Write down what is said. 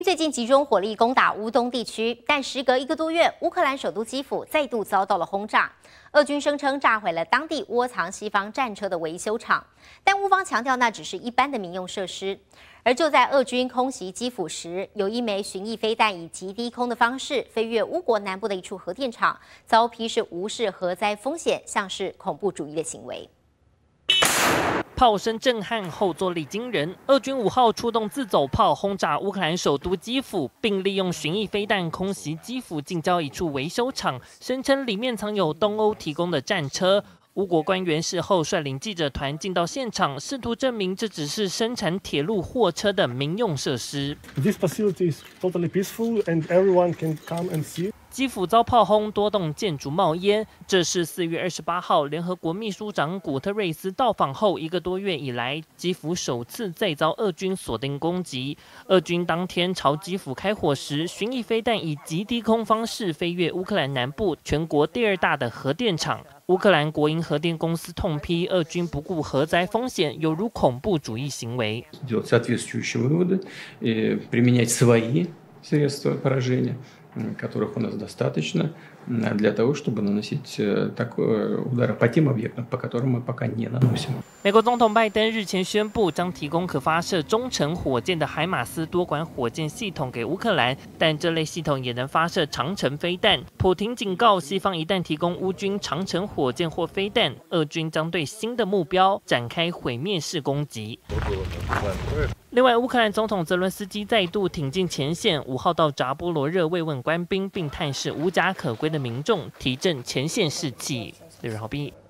最近集中火力攻打乌东地区，但时隔1个多月，乌克兰首都基辅再度遭到了轰炸。俄军声称炸毁了当地窝藏西方战车的维修厂，但乌方强调那只是一般的民用设施。而就在俄军空袭基辅时，有一枚巡弋飞弹以极低空的方式飞越乌国南部的一处核电厂，遭批是无视核灾风险，像是恐怖主义的行为。 炮声震撼，后坐力惊人。俄军5号出动自走炮轰炸乌克兰首都基辅，并利用巡弋飞弹空袭基辅近郊一处维修厂，声称里面藏有东欧提供的战车。乌国官员事后率领记者团进到现场，试图证明这只是生产铁路货车的民用设施。 This facility is totally peaceful, and everyone can come and see. 基辅遭炮轰，多栋建筑冒烟。这是4月28号，联合国秘书长古特瑞斯到访后1个多月以来，基辅首次再遭俄军锁定攻击。俄军当天朝基辅开火时，巡弋飞弹以极低空方式飞越乌克兰南部全国第2大的核电厂。乌克兰国营核电公司痛批俄军不顾核灾风险，有如恐怖主义行为。 Делать соответствующие выводы, применять свои средства поражения, которых у нас достаточно для того, чтобы наносить такой удары по тем объектам, по которым мы пока не наносим. 美国总统拜登日前宣布，将提供可发射中程火箭的海马斯多管火箭系统给乌克兰，但这类系统也能发射长程飞弹。普廷警告，西方一旦提供乌军长程火箭或飞弹，俄军将对新的目标展开毁灭式攻击。另外，乌克兰总统泽伦斯基再度挺进前线，5号到扎波罗热慰问官兵，并探视无家可归的民众，提振前线士气。6日好，毕。